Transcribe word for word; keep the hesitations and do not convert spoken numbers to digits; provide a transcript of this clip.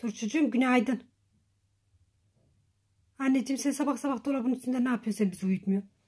Dur çocuğum, günaydın. Anneciğim sen sabah sabah dolabın üstünde ne yapıyorsun, sen bizi uyutmuyor.